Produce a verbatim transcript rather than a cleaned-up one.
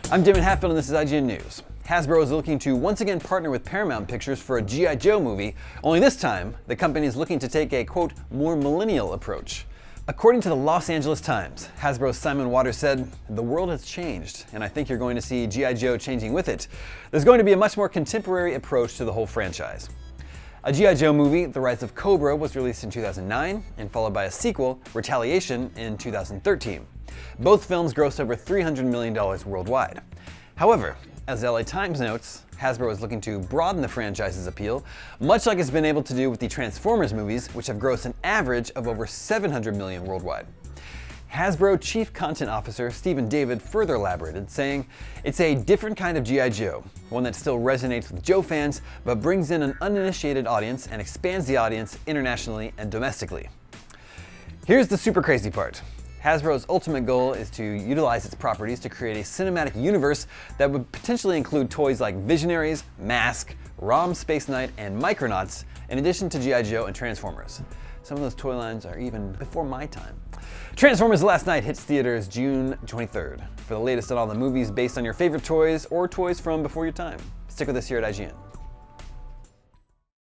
I'm Damon Hatfield and this is I G N News. Hasbro is looking to once again partner with Paramount Pictures for a G I Joe movie, only this time, the company is looking to take a, quote, more millennial approach. According to the Los Angeles Times, Hasbro's Simon Waters said, "The world has changed, and I think you're going to see G I Joe changing with it. There's going to be a much more contemporary approach to the whole franchise." A G I Joe movie, The Rise of Cobra, was released in two thousand nine and followed by a sequel, Retaliation, in two thousand thirteen. Both films grossed over three hundred million dollars worldwide. However, as the L A Times notes, Hasbro is looking to broaden the franchise's appeal, much like it's been able to do with the Transformers movies, which have grossed an average of over seven hundred million dollars worldwide. Hasbro Chief Content Officer Stephen David further elaborated, saying, "It's a different kind of G I Joe, one that still resonates with Joe fans, but brings in an uninitiated audience and expands the audience internationally and domestically." Here's the super crazy part. Hasbro's ultimate goal is to utilize its properties to create a cinematic universe that would potentially include toys like Visionaries, Mask, ROM Space Knight, and Micronauts, in addition to G I Joe and Transformers. Some of those toy lines are even before my time. Transformers: The Last Knight hits theaters June twenty-third. For the latest on all the movies based on your favorite toys or toys from before your time, stick with us here at I G N.